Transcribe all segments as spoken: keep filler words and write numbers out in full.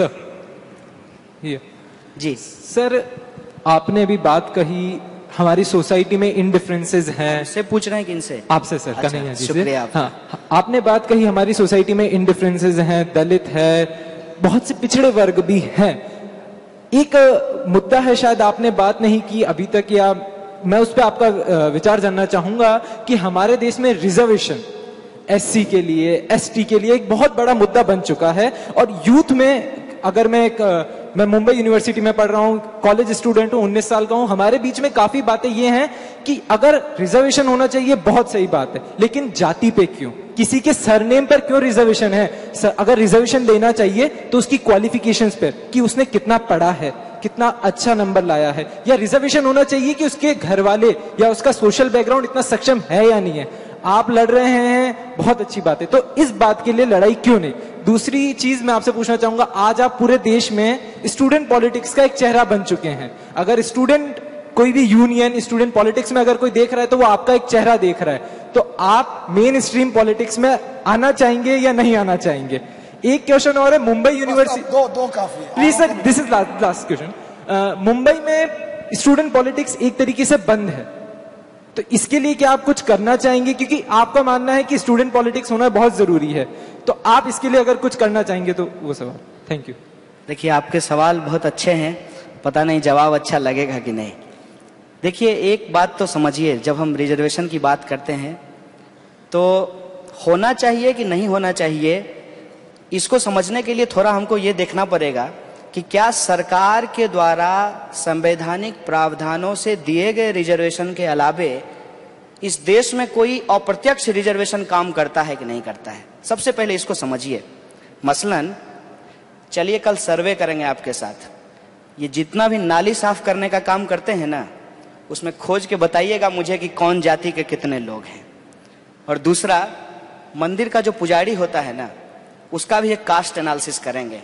Sir ये जी sir, आपने भी बात कही हमारी सोसाइटी में इन डिफरेंसेस हैं। इससे पूछ रहे हैं कि इनसे आपसे सर, अच्छा, कन्हैया जी से। शुक्रिया आपका। हाँ, आपने बात कही हमारी सोसाइटी में इन डिफरेंसेस हैं, दलित है, बहुत से पिछड़े वर्ग भी हैं। एक मुद्दा है, शायद आपने बात नहीं की अभी तक, या मैं उस पर आपका विचार जानना चाहूंगा कि हमारे देश में रिजर्वेशन एससी के लिए, एसटी के लिए एक बहुत बड़ा मुद्दा बन चुका है। और यूथ में, अगर मैं एक मैं मुंबई यूनिवर्सिटी में पढ़ रहा हूँ, कॉलेज स्टूडेंट हूँ, उन्नीस साल का हूँ, हमारे बीच में काफी बातें ये हैं कि अगर रिजर्वेशन होना चाहिए बहुत सही बात है, लेकिन जाति पे क्यों, किसी के सरनेम पर क्यों रिजर्वेशन है? सर, अगर रिजर्वेशन देना चाहिए तो उसकी क्वालिफिकेशंस पर, कि उसने कितना पढ़ा है, कितना अच्छा नंबर लाया है, या रिजर्वेशन होना चाहिए कि उसके घर वाले या उसका सोशल बैकग्राउंड इतना सक्षम है या नहीं है। आप लड़ रहे हैं, बहुत अच्छी बात है, तो इस बात के लिए लड़ाई क्यों नहीं? दूसरी चीज मैं आपसे पूछना चाहूंगा, आज आप पूरे देश में स्टूडेंट पॉलिटिक्स का एक चेहरा बन चुके हैं। अगर स्टूडेंट, कोई भी यूनियन स्टूडेंट पॉलिटिक्स में अगर कोई देख रहा है तो वो आपका एक चेहरा देख रहा है। तो आप मेन स्ट्रीम पॉलिटिक्स में आना चाहेंगे या नहीं आना चाहेंगे? एक क्वेश्चन और है, मुंबई यूनिवर्सिटी, दो दो काफी है। Please sir, this is last question. Mumbai में स्टूडेंट पॉलिटिक्स एक तरीके से बंद है, तो इसके लिए क्या आप कुछ करना चाहेंगे? क्योंकि आपका मानना है कि स्टूडेंट पॉलिटिक्स होना बहुत जरूरी है, तो आप इसके लिए अगर कुछ करना चाहेंगे तो वो सवाल। Thank you. देखिए, आपके सवाल बहुत अच्छे हैं, पता नहीं जवाब अच्छा लगेगा कि नहीं। देखिए, एक बात तो समझिए, जब हम रिजर्वेशन की बात करते हैं तो होना चाहिए कि नहीं होना चाहिए, इसको समझने के लिए थोड़ा हमको ये देखना पड़ेगा कि क्या सरकार के द्वारा संवैधानिक प्रावधानों से दिए गए रिजर्वेशन के अलावे इस देश में कोई अप्रत्यक्ष रिजर्वेशन काम करता है कि नहीं करता है। सबसे पहले इसको समझिए। मसलन चलिए कल सर्वे करेंगे आपके साथ, ये जितना भी नाली साफ करने का काम करते हैं ना, उसमें खोज के बताइएगा मुझे कि कौन जाति के कितने लोग हैं। और दूसरा, मंदिर का जो पुजारी होता है ना, उसका भी एक कास्ट एनालिसिस करेंगे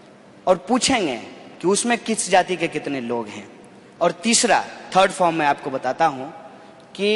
और पूछेंगे कि उसमें किस जाति के कितने लोग हैं। और तीसरा, थर्ड फॉर्म में आपको बताता हूं कि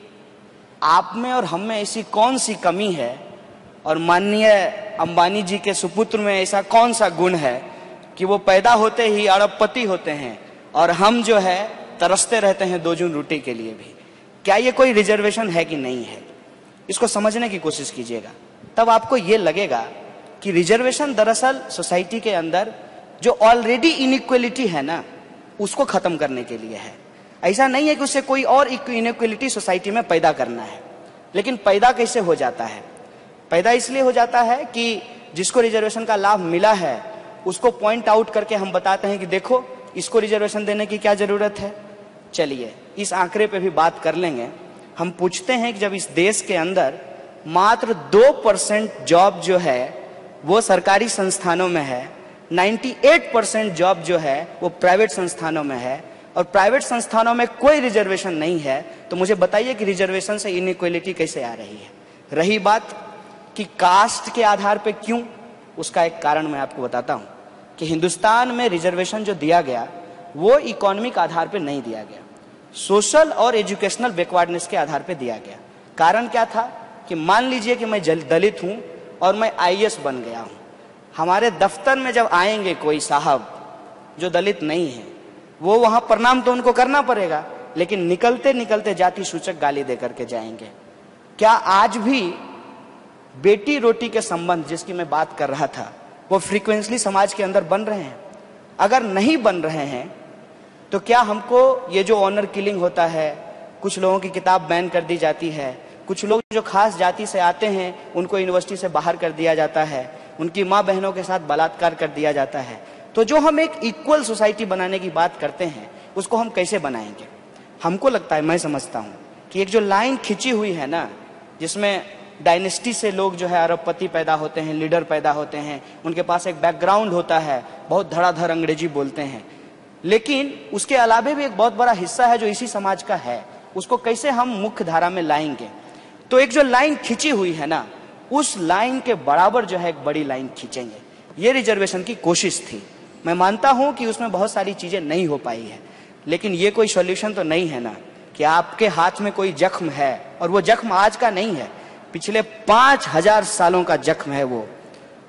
आप में और हम में ऐसी कौन सी कमी है और माननीय अंबानी जी के सुपुत्र में ऐसा कौन सा गुण है कि वो पैदा होते ही अरबपति होते हैं और हम जो है तरसते रहते हैं दो जून रोटी के लिए भी। क्या ये कोई रिजर्वेशन है कि नहीं है? इसको समझने की कोशिश कीजिएगा, तब आपको ये लगेगा कि रिजर्वेशन दरअसल सोसाइटी के अंदर जो ऑलरेडी इनइक्वलिटी है ना, उसको खत्म करने के लिए है। ऐसा नहीं है कि उससे कोई और इनइक्वलिटी सोसाइटी में पैदा करना है। लेकिन पैदा कैसे हो जाता है? पैदा इसलिए हो जाता है कि जिसको रिजर्वेशन का लाभ मिला है उसको पॉइंट आउट करके हम बताते हैं कि देखो, इसको रिजर्वेशन देने की क्या जरूरत है। चलिए इस आंकड़े पे भी बात कर लेंगे। हम पूछते हैं कि जब इस देश के अंदर मात्र दो परसेंट जॉब जो है वो सरकारी संस्थानों में है, अट्ठानवे परसेंट जॉब जो है वो प्राइवेट संस्थानों में है, और प्राइवेट संस्थानों में कोई रिजर्वेशन नहीं है, तो मुझे बताइए कि रिजर्वेशन से इनइक्वलिटी कैसे आ रही है। रही बात कि कास्ट के आधार पे क्यों, उसका एक कारण मैं आपको बताता हूं कि हिंदुस्तान में रिजर्वेशन जो दिया गया वो इकोनॉमिक आधार पे नहीं दिया गया, सोशल और एजुकेशनल बैकवर्डनेस के आधार पे दिया गया। कारण क्या था कि मान लीजिए कि मैं दलित हूं और मैं आई ए एस बन गया हूं, हमारे दफ्तर में जब आएंगे कोई साहब जो दलित नहीं है, वो वहां प्रणाम तो उनको करना पड़ेगा, लेकिन निकलते निकलते जाति सूचक गाली देकर के जाएंगे। क्या आज भी बेटी रोटी के संबंध जिसकी मैं बात कर रहा था वो फ्रीक्वेंटली समाज के अंदर बन रहे हैं? अगर नहीं बन रहे हैं तो क्या हमको ये जो ऑनर किलिंग होता है, कुछ लोगों की किताब बैन कर दी जाती है, कुछ लोग जो खास जाति से आते हैं उनको यूनिवर्सिटी से बाहर कर दिया जाता है, उनकी माँ बहनों के साथ बलात्कार कर दिया जाता है, तो जो हम एक इक्वल सोसाइटी बनाने की बात करते हैं उसको हम कैसे बनाएंगे? हमको लगता है, मैं समझता हूँ कि एक जो लाइन खिंची हुई है ना, जिसमें डायनेस्टी से लोग जो है अरबपति पैदा होते हैं, लीडर पैदा होते हैं, उनके पास एक बैकग्राउंड होता है, बहुत धड़ाधड़ अंग्रेजी बोलते हैं, लेकिन उसके अलावा भी एक बहुत बड़ा हिस्सा है जो इसी समाज का है, उसको कैसे हम मुख्य धारा में लाएंगे? तो एक जो लाइन खिंची हुई है ना, उस लाइन के बराबर जो है एक बड़ी लाइन खींचेंगे। ये रिजर्वेशन की कोशिश थी। मैं मानता हूं कि उसमें बहुत सारी चीजें नहीं हो पाई है, लेकिन ये कोई सॉल्यूशन तो नहीं है ना कि आपके हाथ में कोई जख्म है और वो जख्म आज का नहीं है, पिछले पांच हजार सालों का जख्म है वो,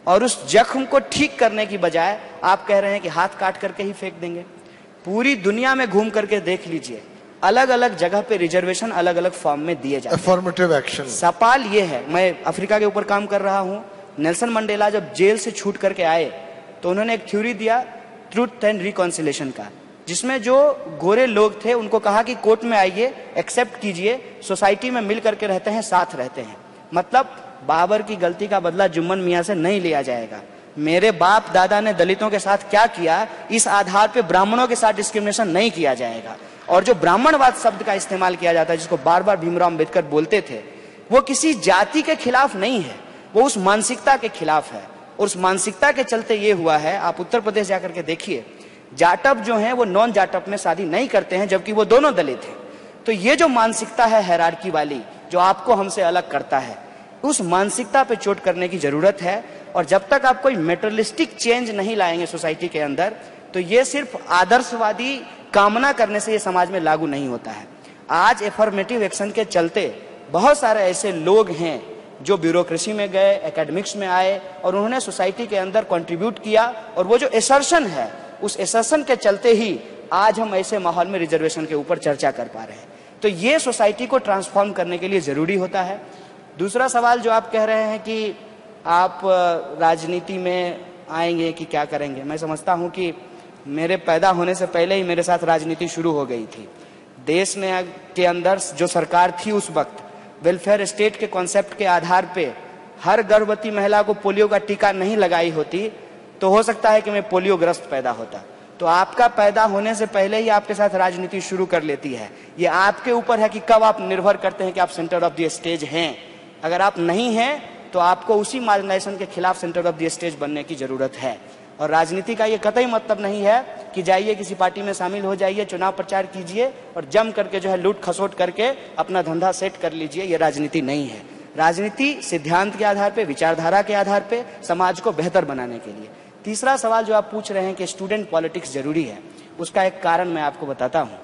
और उस जख्म को ठीक करने की बजाय आप कह रहे हैं कि हाथ काट करके ही फेंक देंगे। पूरी दुनिया में घूम करके देख लीजिए, अलग अलग जगह पे रिजर्वेशन अलग अलग फॉर्म में दिए जाते हैं। Affirmative action. सवाल ये है, मैं अफ्रीका के ऊपर काम कर रहा हूं। नेल्सन मंडेला जब जेल से छूट करके आए तो उन्होंने एक थ्योरी दिया ट्रूथ एंड रिकॉन्सिलेशन का, जिसमें जो गोरे लोग थे उनको कहा कि कोर्ट में आइए, एक्सेप्ट कीजिए, सोसाइटी में मिल करके रहते हैं, साथ रहते हैं। मतलब बाबर की गलती का बदला जुम्मन मियां से नहीं लिया जाएगा। मेरे बाप दादा ने दलितों के साथ क्या किया, इस आधार पे ब्राह्मणों के साथ डिस्क्रिमिनेशन नहीं किया जाएगा। और जो ब्राह्मणवाद शब्द का इस्तेमाल किया जाता है, जिसको बार बार भीमराव अम्बेडकर बोलते थे, वो किसी जाति के खिलाफ नहीं है, वो उस मानसिकता के खिलाफ है। और उस मानसिकता के चलते ये हुआ है, आप उत्तर प्रदेश जाकर के देखिए, जाटव जो हैं वो नॉन जाटव में शादी नहीं करते हैं, जबकि वो दोनों दलित हैं। तो ये जो मानसिकता है हायरार्की वाली, जो आपको हमसे अलग करता है, उस मानसिकता पे चोट करने की जरूरत है। और जब तक आप कोई मेटेरियलिस्टिक चेंज नहीं लाएंगे सोसाइटी के अंदर, तो ये सिर्फ आदर्शवादी कामना करने से ये समाज में लागू नहीं होता है। आज एफर्मेटिव एक्शन के चलते बहुत सारे ऐसे लोग हैं जो ब्यूरोक्रेसी में गए, एकेडमिक्स में आए और उन्होंने सोसाइटी के अंदर कंट्रीब्यूट किया। और वो जो एसर्शन है, उस एसर्शन के चलते ही आज हम ऐसे माहौल में रिजर्वेशन के ऊपर चर्चा कर पा रहे हैं। तो ये सोसाइटी को ट्रांसफॉर्म करने के लिए जरूरी होता है। दूसरा सवाल जो आप कह रहे हैं कि आप राजनीति में आएंगे कि क्या करेंगे, मैं समझता हूं कि मेरे पैदा होने से पहले ही मेरे साथ राजनीति शुरू हो गई थी। देश ने के अंदर जो सरकार थी उस वक्त, वेलफेयर स्टेट के कॉन्सेप्ट के आधार पे हर गर्भवती महिला को पोलियो का टीका नहीं लगाई होती तो हो सकता है कि मैं पोलियो ग्रस्त पैदा होता। तो आपका पैदा होने से पहले ही आपके साथ राजनीति शुरू कर लेती है। ये आपके ऊपर है कि कब आप निर्भर करते हैं कि आप सेंटर ऑफ द स्टेज हैं। अगर आप नहीं हैं तो आपको उसी मार्जिनाइजेशन के खिलाफ सेंटर ऑफ द स्टेज बनने की जरूरत है। और राजनीति का ये कतई मतलब नहीं है कि जाइए किसी पार्टी में शामिल हो जाइए, चुनाव प्रचार कीजिए और जम करके जो है लूट खसोट करके अपना धंधा सेट कर लीजिए। ये राजनीति नहीं है। राजनीति सिद्धांत के आधार पे, विचारधारा के आधार पे समाज को बेहतर बनाने के लिए। तीसरा सवाल जो आप पूछ रहे हैं कि स्टूडेंट पॉलिटिक्स जरूरी है, उसका एक कारण मैं आपको बताता हूं।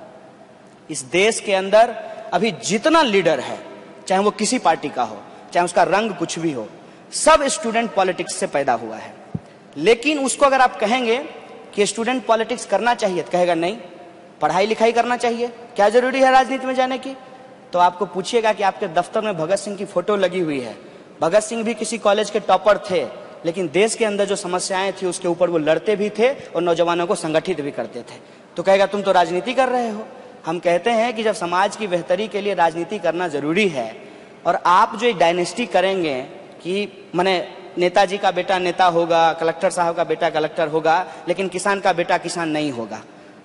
इस देश के अंदर अभी जितना लीडर है, चाहे वो किसी पार्टी का हो, चाहे उसका रंग कुछ भी हो, सब स्टूडेंट पॉलिटिक्स से पैदा हुआ है। लेकिन उसको अगर आप कहेंगे कि स्टूडेंट पॉलिटिक्स करना चाहिए, तो कहेगा नहीं, पढ़ाई लिखाई करना चाहिए, क्या जरूरी है राजनीति में जाने की। तो आपको पूछिएगा कि आपके दफ्तर में भगत सिंह की फोटो लगी हुई है, भगत सिंह भी किसी कॉलेज के टॉपर थे, लेकिन देश के अंदर जो समस्याएं थी उसके ऊपर वो लड़ते भी थे और नौजवानों को संगठित भी करते थे। तो कहेगा तुम तो राजनीति कर रहे हो। हम कहते हैं कि जब समाज की बेहतरी के लिए राजनीति करना जरूरी है, और आप जो डायनेस्टी करेंगे कि माने नेताजी का बेटा नेता होगा, कलेक्टर साहब का बेटा कलेक्टर होगा, लेकिन किसान का बेटा किसान नहीं होगा,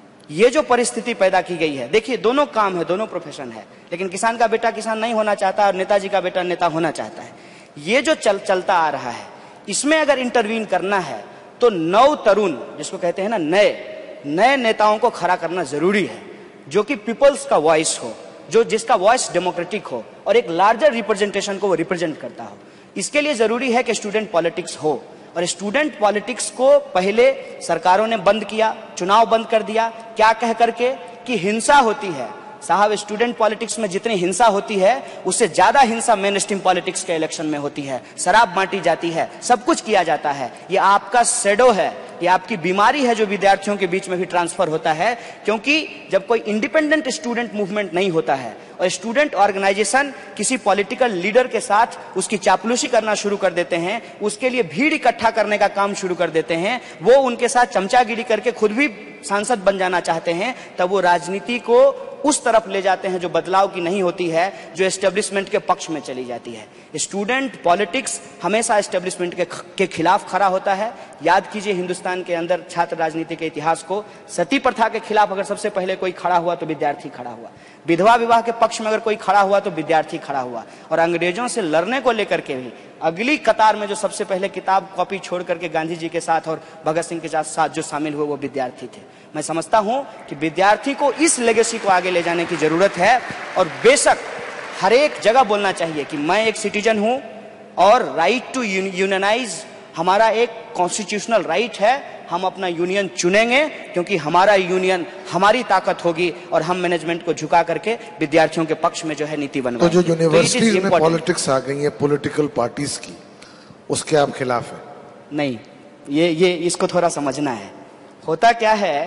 ये जो परिस्थिति पैदा की गई है। देखिए, दोनों काम है, दोनों प्रोफेशन है, लेकिन किसान का बेटा किसान नहीं होना चाहता और नेताजी का बेटा नेता होना चाहता है। ये जो चल चलता आ रहा है, इसमें अगर इंटरवीन करना है तो नव तरुण, जिसको कहते हैं ना, नए नए नेताओं को खड़ा करना जरूरी है, जो कि पीपल्स का वॉइस हो, जो जिसका वॉइस डेमोक्रेटिक हो और एक लार्जर रिप्रेजेंटेशन को वो रिप्रेजेंट करता हो। इसके लिए जरूरी है कि स्टूडेंट पॉलिटिक्स हो। और स्टूडेंट पॉलिटिक्स को पहले सरकारों ने बंद किया, चुनाव बंद कर दिया, क्या कह करके कि हिंसा होती है। साहब, स्टूडेंट पॉलिटिक्स में जितनी हिंसा होती है उससे ज्यादा हिंसा मेन स्ट्रीम पॉलिटिक्स के इलेक्शन में होती है। शराब बांटी जाती है, सब कुछ किया जाता है। ये आपका शेडो है, ये आपकी बीमारी है जो विद्यार्थियों के बीच में भी ट्रांसफर होता है। क्योंकि जब कोई इंडिपेंडेंट स्टूडेंट मूवमेंट नहीं होता है और स्टूडेंट ऑर्गेनाइजेशन किसी पॉलिटिकल लीडर के साथ उसकी चापलूसी करना शुरू कर देते हैं, उसके लिए भीड़ इकट्ठा करने का काम शुरू कर देते हैं, वो उनके साथ चमचागिरी करके खुद भी सांसद बन जाना चाहते हैं, तब वो राजनीति को उस तरफ ले जाते हैं जो बदलाव की नहीं होती है, जो एस्टेब्लिशमेंट के पक्ष में चली जाती है। स्टूडेंट पॉलिटिक्स हमेशा एस्टेब्लिशमेंट के, के खिलाफ खड़ा होता है। याद कीजिए हिंदुस्तान के अंदर छात्र राजनीति के इतिहास को, सती प्रथा के खिलाफ अगर सबसे पहले कोई खड़ा हुआ तो विद्यार्थी खड़ा हुआ, विधवा विवाह के पक्ष में अगर कोई खड़ा हुआ तो विद्यार्थी खड़ा हुआ, और अंग्रेजों से लड़ने को लेकर के भी अगली कतार में जो सबसे पहले किताब कॉपी छोड़ करके गांधी जी के साथ और भगत सिंह के साथ जो शामिल हुए वो विद्यार्थी थे। मैं समझता हूं कि विद्यार्थी को इस लेगेसी को आगे ले जाने की जरूरत है। और बेशक हर एक जगह बोलना चाहिए कि मैं एक सिटीजन हूं और राइट टू यूनियनाइज हमारा एक कॉन्स्टिट्यूशनल राइट है। हम अपना यूनियन चुनेंगे क्योंकि हमारा यूनियन हमारी ताकत होगी और हम मैनेजमेंट को झुका करके विद्यार्थियों के पक्ष में जो है नीति बनवाएंगे। तो जो यूनिवर्सिटीज में पॉलिटिक्स आ गई है, पॉलिटिकल पार्टीज की, उसके आप खिलाफ हैं? नहीं, ये ये इसको थोड़ा समझना है। होता क्या है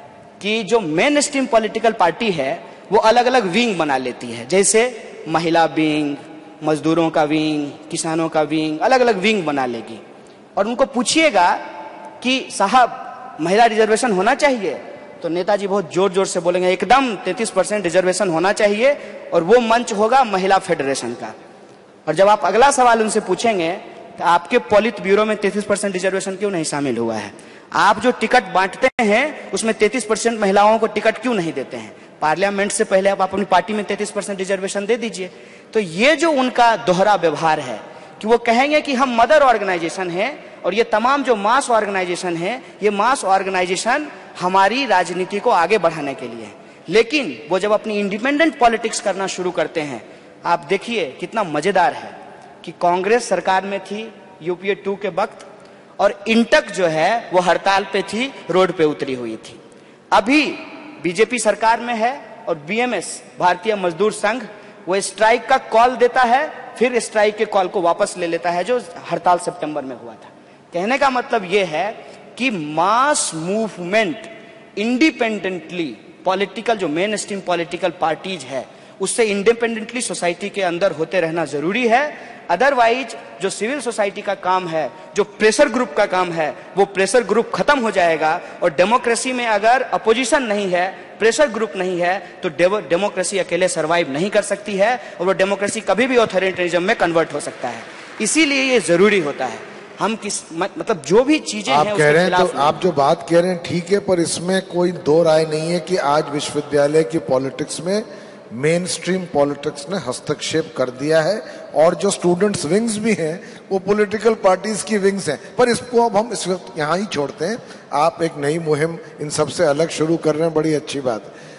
कि जो मेन स्ट्रीम पॉलिटिकल पार्टी है वो अलग अलग विंग बना लेती है, जैसे महिला विंग, मजदूरों का विंग, किसानों का विंग, अलग अलग विंग बना लेगी। और उनको पूछिएगा कि साहब महिला रिजर्वेशन होना चाहिए, तो नेताजी बहुत जोर जोर से बोलेंगे एकदम तैंतीस परसेंट रिजर्वेशन होना चाहिए, और वो मंच होगा महिला फेडरेशन का। और जब आप अगला सवाल उनसे पूछेंगे कि आपके पॉलिट ब्यूरो में तैंतीस परसेंट रिजर्वेशन क्यों नहीं शामिल हुआ है, आप जो टिकट बांटते हैं उसमें तैंतीस परसेंट महिलाओं को टिकट क्यों नहीं देते हैं, पार्लियामेंट से पहले आप अपनी पार्टी में तैंतीस परसेंट रिजर्वेशन दे दीजिए। तो ये जो उनका दोहरा व्यवहार है कि वो कहेंगे कि हम मदर ऑर्गेनाइजेशन हैं और ये तमाम जो मास ऑर्गेनाइजेशन है, ये मास ऑर्गेनाइजेशन हमारी राजनीति को आगे बढ़ाने के लिए है। लेकिन वो जब अपनी इंडिपेंडेंट पॉलिटिक्स करना शुरू करते हैं, आप देखिए कितना मजेदार है कि कांग्रेस सरकार में थी यूपीए टू के वक्त, और इंटक जो है वो हड़ताल पे थी, रोड पे उतरी हुई थी। अभी बीजेपी सरकार में है और बीएमएस भारतीय मजदूर संघ वो स्ट्राइक का कॉल देता है, फिर स्ट्राइक के कॉल को वापस ले लेता है जो हड़ताल सितंबर में हुआ था। कहने का मतलब ये है कि मास मूवमेंट इंडिपेंडेंटली पॉलिटिकल जो मेन स्ट्रीम पॉलिटिकल पार्टीज है उससे इंडिपेंडेंटली सोसाइटी के अंदर होते रहना जरूरी है। अदरवाइज जो सिविल सोसाइटी का काम है, जो प्रेशर ग्रुप का काम है, वो प्रेशर ग्रुप खत्म हो जाएगा। और डेमोक्रेसी में अगर अपोजिशन नहीं है, प्रेशर ग्रुप नहीं है, तो डेमोक्रेसी अकेले सर्वाइव नहीं कर सकती है और वो डेमोक्रेसी कभी भी ऑथोरिटेरिज्म में कन्वर्ट हो सकता है। इसीलिए ये जरूरी होता है। हम किस मतलब जो भी चीजें आप हैं कह रहे हैं, खिलाफ तो आप जो बात कह रहे हैं ठीक है, पर इसमें कोई दो राय नहीं है कि आज विश्वविद्यालय की पॉलिटिक्स में मेन स्ट्रीम पॉलिटिक्स ने हस्तक्षेप कर दिया है, और जो स्टूडेंट्स विंग्स भी हैं वो पॉलिटिकल पार्टीज की विंग्स हैं। पर इसको अब हम इस वक्त यहाँ ही छोड़ते हैं। आप एक नई मुहिम इन सबसे अलग शुरू कर रहे हैं, बड़ी अच्छी बात है।